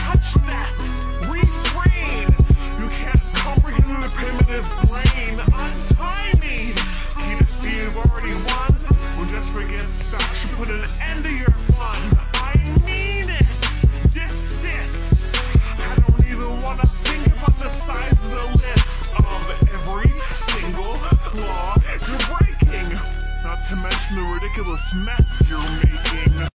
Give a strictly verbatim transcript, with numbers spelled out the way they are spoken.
touch that. Refrain. You can't comprehend the primitive brain. Untie me. Can't you see you've already won? Well, just forget Scott should put an end to your fun. I mean it. Desist. I don't even want to think about the size of the list of every single law you're breaking. Not to mention the ridiculous mess you're making.